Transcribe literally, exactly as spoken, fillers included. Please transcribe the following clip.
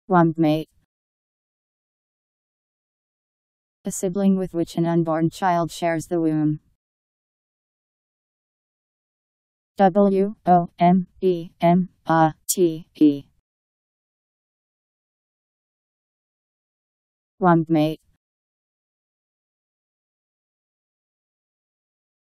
Wombmate. A sibling with which an unborn child shares the womb. W O M B M A T E. Wombmate.